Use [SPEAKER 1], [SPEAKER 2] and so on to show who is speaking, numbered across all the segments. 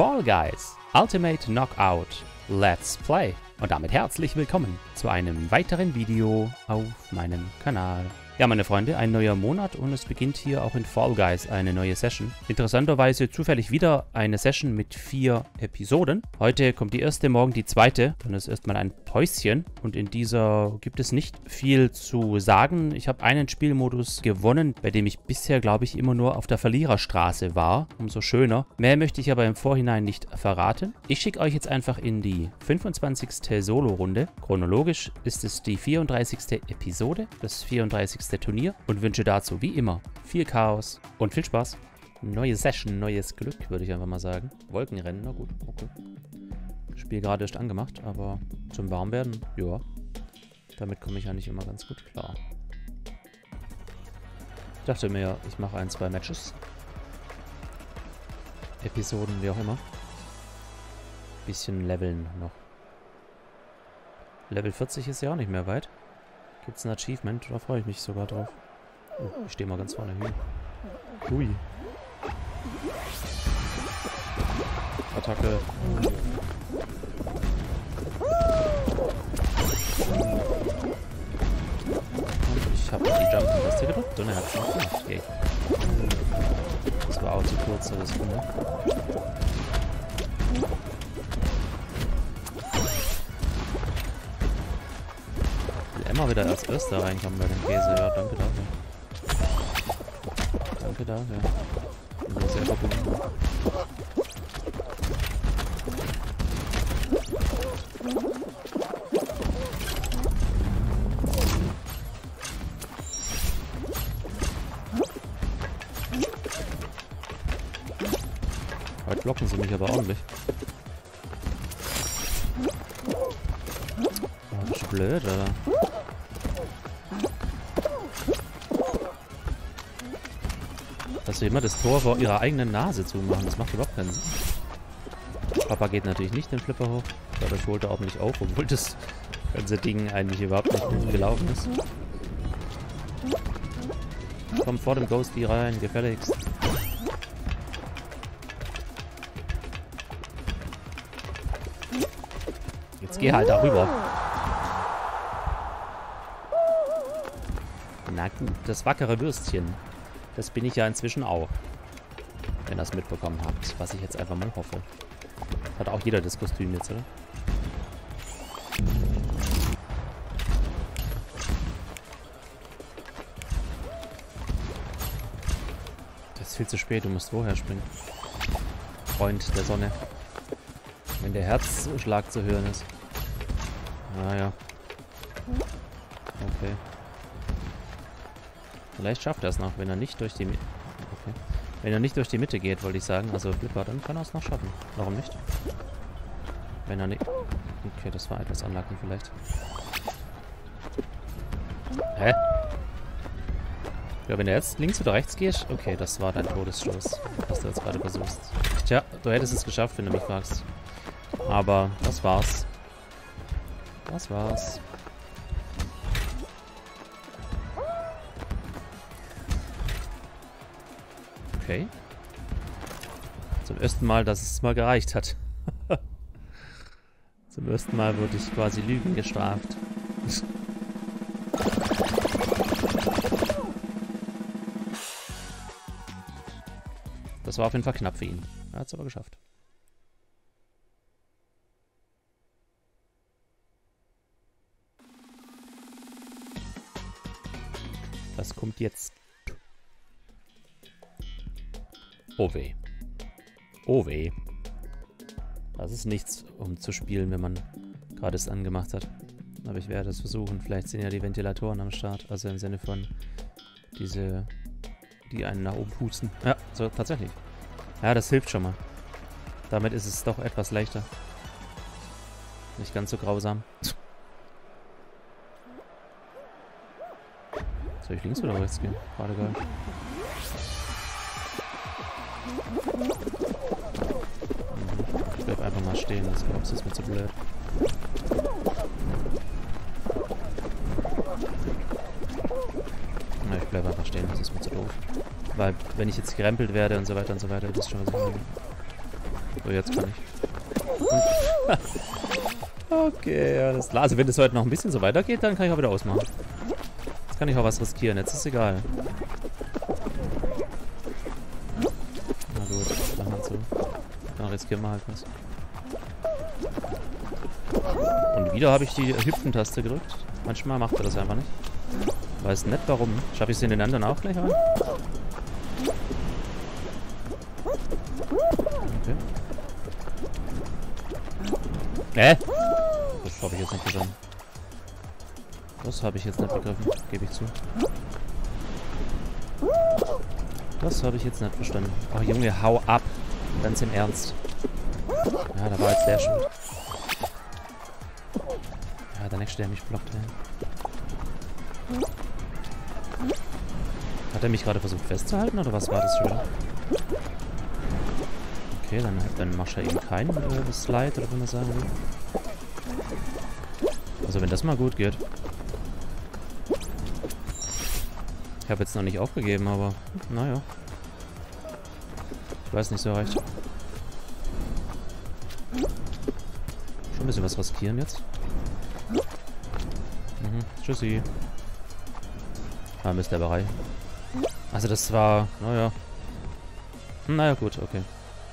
[SPEAKER 1] Fall Guys Ultimate Knockout Let's Play. Und damit herzlich willkommen zu einem weiteren Video auf meinem Kanal. Ja, meine Freunde, ein neuer Monat und es beginnt hier auch in Fall Guys eine neue Session. Interessanterweise zufällig wieder eine Session mit 4 Episoden. Heute kommt die erste, morgen die zweite. Dann ist erstmal ein Päuschen und in dieser gibt es nicht viel zu sagen. Ich habe einen Spielmodus gewonnen, bei dem ich bisher, glaube ich, immer nur auf der Verliererstraße war. Umso schöner. Mehr möchte ich aber im Vorhinein nicht verraten. Ich schicke euch jetzt einfach in die 25. Solo-Runde. Chronologisch ist es die 34. Episode, das 34. Turnier und wünsche dazu wie immer viel Chaos und viel Spaß. Neue Session, neues Glück, würde ich einfach mal sagen. Wolkenrennen, na gut, okay. Spiel gerade erst angemacht, aber zum Warmwerden, ja. Damit komme ich eigentlich immer ganz gut klar. Ich dachte mir, ich mache 1-2 Matches. Episoden, wie auch immer. Bisschen leveln noch. Level 40 ist ja auch nicht mehr weit. Gibt es ein Achievement? Da freue ich mich sogar drauf. Oh, ich stehe mal ganz vorne hin. Hui. Attacke. Und ich habe die Jump-Taste gedrückt und er hat es noch gemacht. Okay. Das war auch zu kurz, aber das Runde. Immer wieder als erster reinkommen bei dem Käse. Ja, danke dafür. Danke dafür. Ich bin sehr verbunden. Heute blocken sie mich aber ordentlich. Oh, das ist blöd, oder? Dass sie immer das Tor vor ihrer eigenen Nase zumachen. Das macht überhaupt keinen Sinn. Papa geht natürlich nicht den Flipper hoch. Dadurch holt er ordentlich auf, obwohl das ganze Ding eigentlich überhaupt nicht gut gelaufen ist. Kommt vor dem Ghosty rein, gefälligst. Jetzt geh halt darüber. Na gut, das wackere Würstchen. Das bin ich ja inzwischen auch. Wenn ihr es mitbekommen habt. Was ich jetzt einfach mal hoffe. Hat auch jeder das Kostüm jetzt, oder? Das ist viel zu spät. Du musst vorher springen. Freund der Sonne. Wenn der Herzschlag zu hören ist. Ah ja. Okay. Vielleicht schafft er es noch, wenn er nicht durch die Mitte... Okay. Wenn er nicht durch die Mitte geht, wollte ich sagen. Also Flipper, dann kann er es noch schaffen. Warum nicht? Wenn er nicht... Okay, das war etwas unlucky vielleicht. Hä? Ja, wenn du jetzt links oder rechts gehst... Okay, das war dein Todesstoß, was du jetzt gerade versuchst. Tja, du hättest es geschafft, wenn du mich fragst. Aber das war's. Das war's. Okay. Zum ersten Mal, dass es mal gereicht hat. Zum ersten Mal wurde ich quasi Lügen gestraft. Das war auf jeden Fall knapp für ihn. Er hat es aber geschafft. Was kommt jetzt? Oh weh. Oh weh. Das ist nichts, um zu spielen, wenn man gerade es angemacht hat. Aber ich werde es versuchen. Vielleicht sind ja die Ventilatoren am Start. Also im Sinne von diese, die einen nach oben pusten. Ja, so tatsächlich. Ja, das hilft schon mal. Damit ist es doch etwas leichter. Nicht ganz so grausam. Soll ich links oder rechts gehen? Gerade geil. Ich bleib einfach mal stehen, das glaubst du, ist mir zu blöd. Na, ich bleib einfach stehen, das ist mir zu doof. Weil, wenn ich jetzt gerempelt werde und so weiter, das ist schon was. So, jetzt kann ich. Okay, alles klar. Also wenn das heute noch ein bisschen so weitergeht, dann kann ich auch wieder ausmachen. Jetzt kann ich auch was riskieren. Jetzt ist egal. Na gut, dann halt so. Dann riskieren wir halt was. Und wieder habe ich die Hüpfentaste gedrückt. Manchmal macht er das einfach nicht. Weiß nicht warum. Schaffe ich es in den anderen auch gleich rein? Okay. Das habe ich jetzt nicht verstanden. Das habe ich jetzt nicht begriffen, gebe ich zu. Das habe ich jetzt nicht verstanden. Oh Junge, hau ab. Ganz im Ernst. Ja, da war jetzt der schon. Ja, der nächste, der mich blockt. Ja. Hat er mich gerade versucht festzuhalten oder was war das schon wieder? Okay, dann machst du ja eben kein Slide, oder wie man sagen will. Also wenn das mal gut geht. Ich habe jetzt noch nicht aufgegeben, aber naja. Ich weiß nicht so recht. Schon ein bisschen was riskieren jetzt. Tschüssi. Ah, Mistleberei. Also das war... Naja. Naja, gut, okay.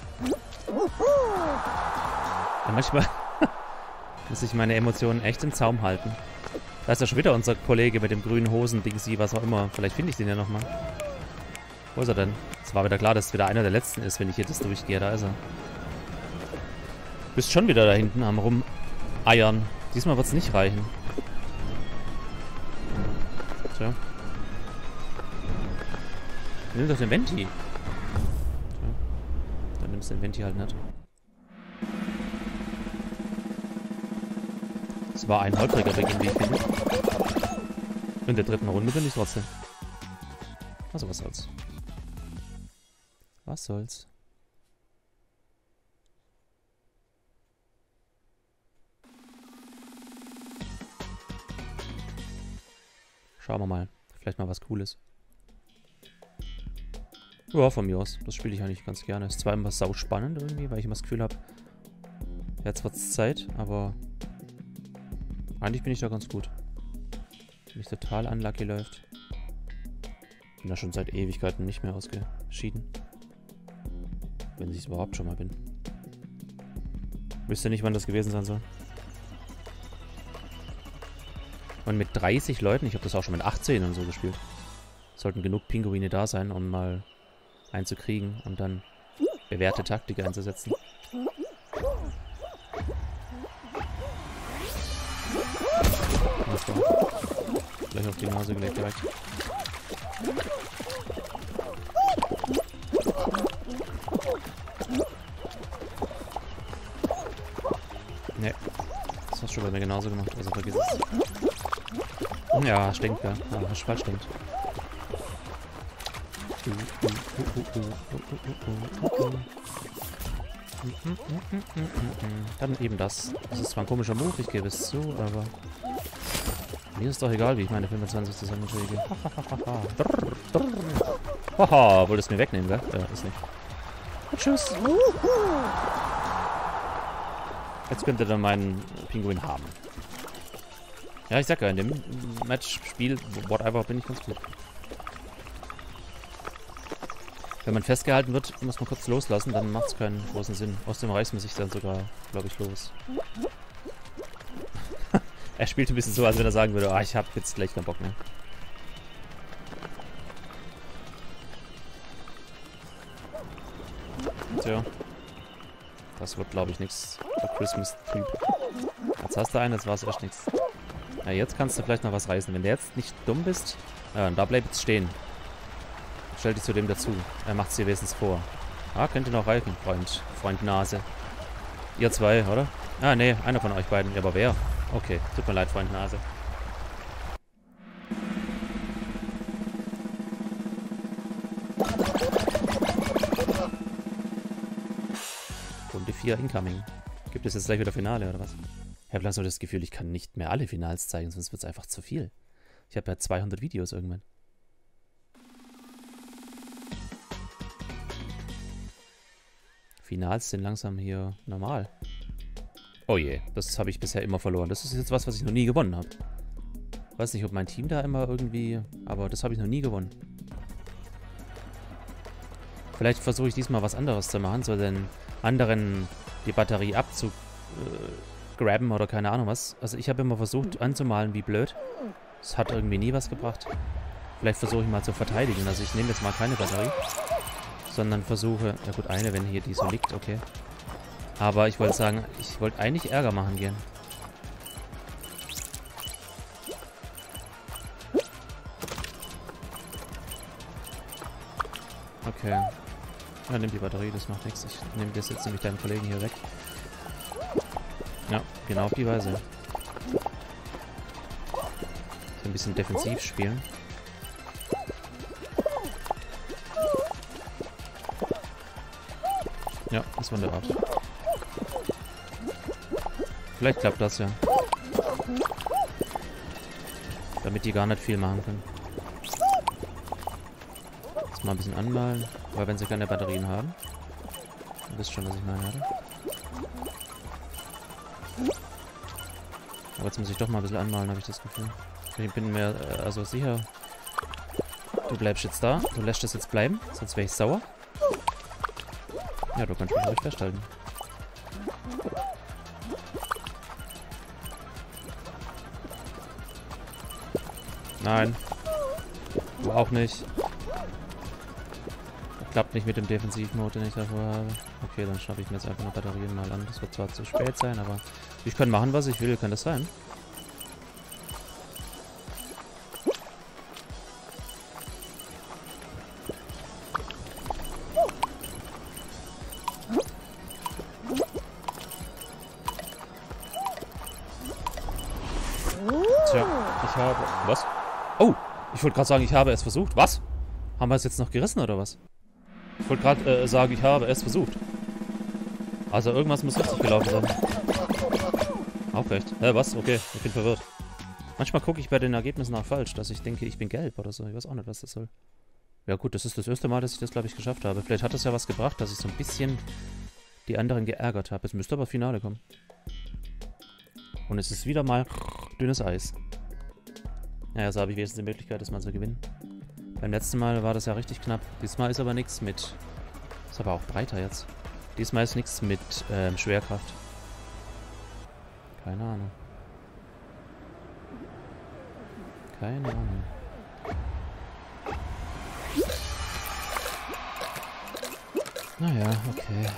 [SPEAKER 1] Ja, manchmal muss ich meine Emotionen echt im Zaum halten. Da ist ja schon wieder unser Kollege mit dem grünen Hosen-Dingsi, was auch immer. Vielleicht finde ich den ja nochmal. Wo ist er denn? Es war wieder klar, dass es wieder einer der letzten ist, wenn ich hier das durchgehe. Da ist er. Du bist schon wieder da hinten am Rumeiern. Diesmal wird es nicht reichen. Tja. Nimm doch den Venti. Tja. Dann nimmst du den Venti halt nicht. Es war ein holpriger Beginn, wie ich finde. In der dritten Runde bin ich trotzdem. Also was soll's. Was soll's. Schauen wir mal. Vielleicht mal was Cooles. Ja, von mir aus. Das spiele ich eigentlich ganz gerne. Ist zwar immer sau spannend irgendwie, weil ich immer das Gefühl habe, jetzt wird's Zeit, aber eigentlich bin ich da ganz gut. Wenn ich total unlucky läuft. Bin da schon seit Ewigkeiten nicht mehr ausgeschieden. Wenn ich es überhaupt schon mal bin. Wüsste nicht, wann das gewesen sein soll. Und mit 30 Leuten, ich habe das auch schon mit 18 und so gespielt, sollten genug Pinguine da sein, um mal einen zu kriegen und dann bewährte Taktik einzusetzen. Gleich auf die Nase gelegt direkt. Ne, das hast du schon bei mir genauso gemacht, also vergiss es. Ja, stinkt, ja. Ja, das Spalt stinkt. Dann eben das. Das ist zwar ein komischer Move, ich gebe es zu, aber mir ist doch egal, wie ich meine 25 zusammenkriege. Haha, wolltest du mir wegnehmen, gell? Ja, ist nicht. Und tschüss. Jetzt könnt ihr dann meinen Pinguin haben. Ja, ich sag ja, in dem Match, Spiel, whatever, bin ich ganz gut. Wenn man festgehalten wird, muss man kurz loslassen, dann macht es keinen großen Sinn. Außerdem reißt man sich dann sogar, glaube ich, los. Er spielt ein bisschen so, als wenn er sagen würde, ah, ich habe jetzt gleich keinen Bock mehr. Tja. Das wird, glaube ich, nichts für Christmas-Typ. Jetzt hast du einen, jetzt war es echt nichts. Ja, jetzt kannst du vielleicht noch was reißen. Wenn du jetzt nicht dumm bist, ja, da bleibt es stehen. Stell dich zu dem dazu. Er macht es dir wenigstens vor. Ah, könnte noch reichen, Freund Nase. Ihr zwei, oder? Ah, nee, einer von euch beiden. Ja, aber wer? Okay, tut mir leid, Freund Nase. Runde 4 incoming. Gibt es jetzt gleich wieder Finale, oder was? Ich habe langsam das Gefühl, ich kann nicht mehr alle Finals zeigen, sonst wird es einfach zu viel. Ich habe ja 200 Videos irgendwann. Finals sind langsam hier normal. Oh je, das habe ich bisher immer verloren. Das ist jetzt was ich noch nie gewonnen habe. Weiß nicht, ob mein Team da immer irgendwie... Aber das habe ich noch nie gewonnen. Vielleicht versuche ich diesmal was anderes zu machen, so den anderen die Batterie abzugraben oder keine Ahnung was. Also ich habe immer versucht anzumalen wie blöd. Das hat irgendwie nie was gebracht. Vielleicht versuche ich mal zu verteidigen. Also ich nehme jetzt mal keine Batterie. Sondern versuche... Ja gut, eine, wenn hier die so liegt, okay. Aber ich wollte sagen, ich wollte eigentlich Ärger machen gehen. Okay. Ja, nimm die Batterie, das macht nichts. Ich nehme das jetzt nämlich deinem Kollegen hier weg. Ja, genau auf die Weise. So ein bisschen defensiv spielen. Ja, das war in der Art. Vielleicht klappt das ja. Damit die gar nicht viel machen können. Jetzt mal ein bisschen anmalen. Weil wenn sie keine Batterien haben. Ihr wisst schon, was ich meine, oder? Aber jetzt muss ich doch mal ein bisschen anmalen, habe ich das Gefühl. Ich bin mir also sicher. Du bleibst jetzt da. Du lässt das jetzt bleiben. Sonst wäre ich sauer. Ja, du kannst mich ruhig festhalten. Nein. Du auch nicht. Klappt nicht mit dem Defensivmode, den ich davor habe. Okay, dann schnappe ich mir jetzt einfach eine Batterien mal an. Das wird zwar zu spät sein, aber ich kann machen, was ich will. Kann das sein? Tja, ich habe... Was? Oh, ich wollte gerade sagen, ich habe es versucht. Was? Haben wir es jetzt noch gerissen, oder was? Ich wollte gerade sagen, ich habe es versucht. Also irgendwas muss richtig gelaufen sein. Aufrecht. Was? Okay, ich bin verwirrt. Manchmal gucke ich bei den Ergebnissen auch falsch, dass ich denke, ich bin gelb oder so. Ich weiß auch nicht, was das soll. Ja gut, das ist das erste Mal, dass ich das, glaube ich, geschafft habe. Vielleicht hat das ja was gebracht, dass ich so ein bisschen die anderen geärgert habe. Es müsste aber Finale kommen. Und es ist wieder mal dünnes Eis. Naja, so habe ich wenigstens die Möglichkeit, das mal zu gewinnen. Beim letzten Mal war das ja richtig knapp. Diesmal ist aber nichts mit... Ist aber auch breiter jetzt. Diesmal ist nichts mit Schwerkraft. Keine Ahnung. Keine Ahnung. Naja, okay.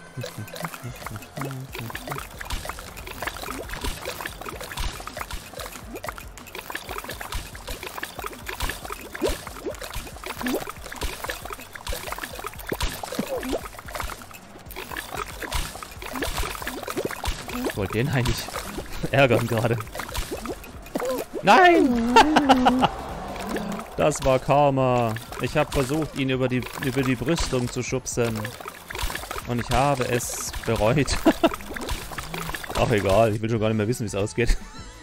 [SPEAKER 1] Ich wollte den eigentlich ärgern gerade. Nein! Das war Karma. Ich habe versucht, ihn über die Brüstung zu schubsen. Und ich habe es bereut. Ach egal, ich will schon gar nicht mehr wissen, wie es ausgeht.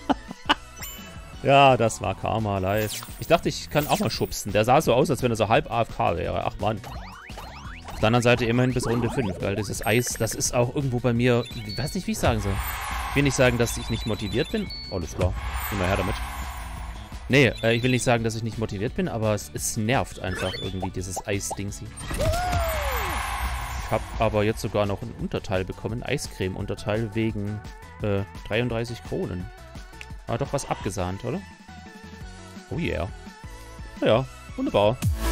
[SPEAKER 1] Ja, das war Karma live. Ich dachte, ich kann auch mal schubsen. Der sah so aus, als wenn er so halb AFK wäre. Ach Mann. Auf der anderen Seite immerhin bis Runde 5, weil dieses Eis, das ist auch irgendwo bei mir... Ich weiß nicht, wie ich sagen soll. Ich will nicht sagen, dass ich nicht motiviert bin. Alles klar. Immer her damit. Nee, ich will nicht sagen, dass ich nicht motiviert bin, aber es nervt einfach irgendwie, dieses Eis-Dingsi. Ich habe aber jetzt sogar noch ein Unterteil bekommen. Eiscreme-Unterteil wegen 33 Kronen. War doch was abgesahnt, oder? Oh yeah. Ja, wunderbar.